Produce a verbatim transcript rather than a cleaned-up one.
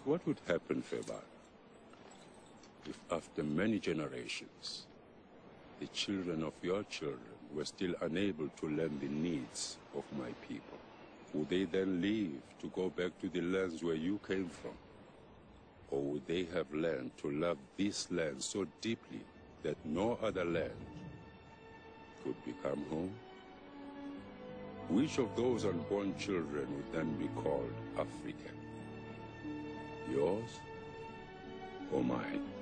what would happen, Febar, if after many generations, the children of your children were still unable to learn the needs of my people? Would they then leave to go back to the lands where you came from? Or would they have learned to love this land so deeply that no other land could become home? Which of those unborn children would then be called African? Yours or mine?